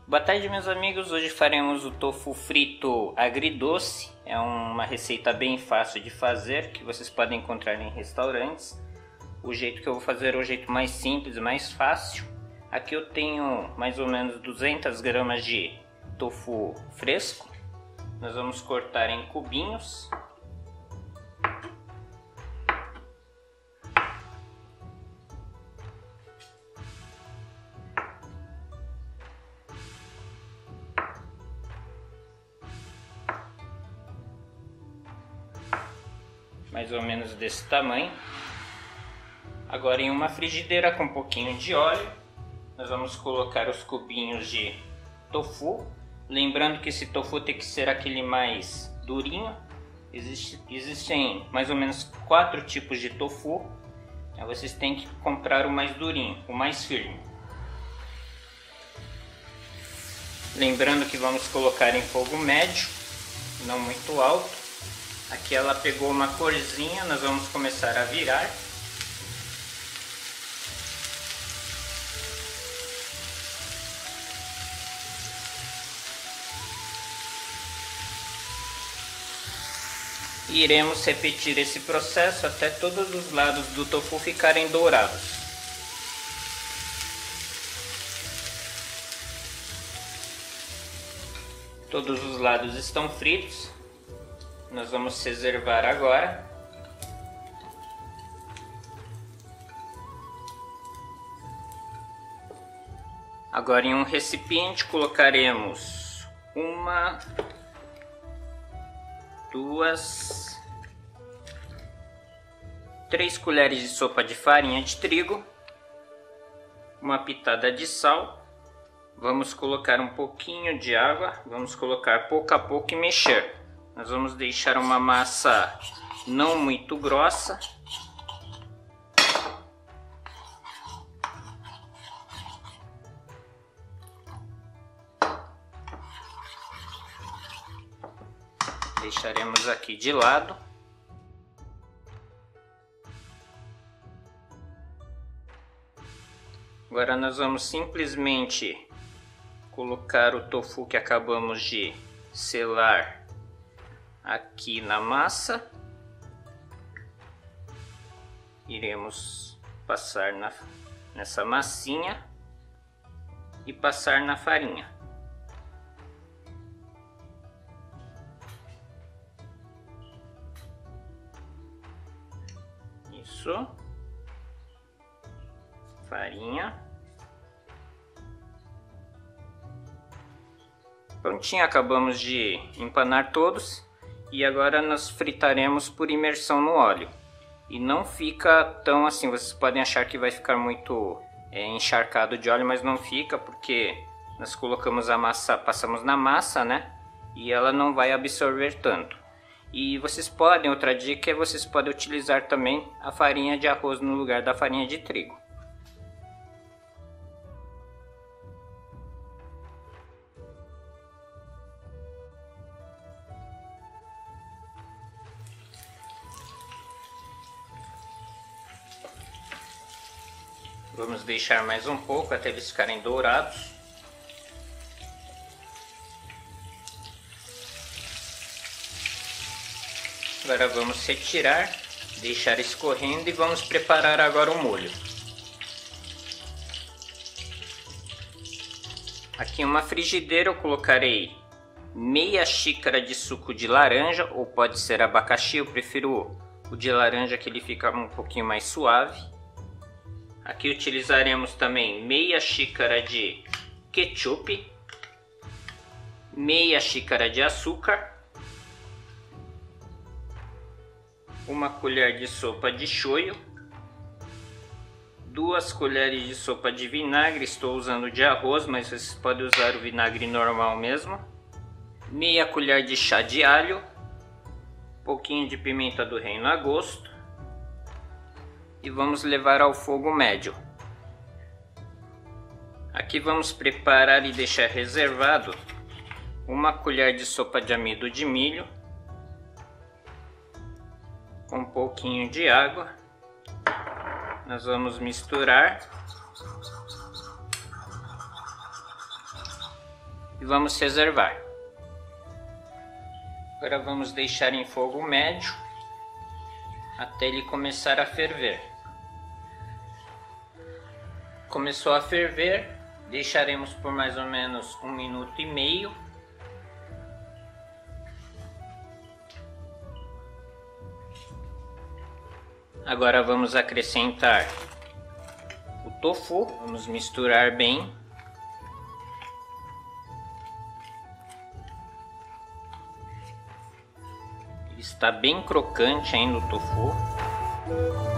Boa tarde, meus amigos. Hoje faremos o tofu frito agridoce. É uma receita bem fácil de fazer, que vocês podem encontrar em restaurantes. O jeito que eu vou fazer é o jeito mais simples, mais fácil. Aqui eu tenho mais ou menos 200 gramas de tofu fresco. Nós vamos cortar em cubinhos. Mais ou menos desse tamanho. Agora, em uma frigideira com um pouquinho de óleo, nós vamos colocar os cubinhos de tofu. Lembrando que esse tofu tem que ser aquele mais durinho. Existem mais ou menos 4 tipos de tofu. Vocês têm que comprar o mais durinho, o mais firme. Lembrando que vamos colocar em fogo médio, não muito alto. Aqui ela pegou uma corzinha, nós vamos começar a virar. E iremos repetir esse processo até todos os lados do tofu ficarem dourados. Todos os lados estão fritos. Nós vamos reservar agora. Agora, em um recipiente, colocaremos 3 colheres de sopa de farinha de trigo, uma pitada de sal. Vamos colocar um pouquinho de água, vamos colocar pouco a pouco e mexer. Nós vamos deixar uma massa não muito grossa. Deixaremos aqui de lado. Agora nós vamos simplesmente colocar o tofu que acabamos de selar aqui na massa. Iremos passar nessa massinha e passar na farinha. Isso. Farinha. Prontinho, acabamos de empanar todos. E agora nós fritaremos por imersão no óleo. E não fica tão assim, vocês podem achar que vai ficar muito encharcado de óleo, mas não fica, porque nós colocamos a massa, passamos na massa, né? E ela não vai absorver tanto. E vocês podem, outra dica é vocês podem utilizar também a farinha de arroz no lugar da farinha de trigo. Vamos deixar mais um pouco até eles ficarem dourados. Agora vamos retirar, deixar escorrendo e vamos preparar agora o molho. Aqui em uma frigideira eu colocarei meia xícara de suco de laranja, ou pode ser abacaxi, eu prefiro o de laranja que ele fica um pouquinho mais suave. Aqui utilizaremos também meia xícara de ketchup, meia xícara de açúcar, uma colher de sopa de shoyu, 2 colheres de sopa de vinagre, estou usando de arroz, mas vocês podem usar o vinagre normal mesmo, meia colher de chá de alho, pouquinho de pimenta do reino a gosto. E vamos levar ao fogo médio. Aqui vamos preparar e deixar reservado 1 colher de sopa de amido de milho, com um pouquinho de água. Nós vamos misturar. e vamos reservar. Agora vamos deixar em fogo médio até ele começar a ferver. Começou a ferver, deixaremos por mais ou menos 1 minuto e meio. Agora vamos acrescentar o tofu, vamos misturar bem. Ele está bem crocante ainda o tofu.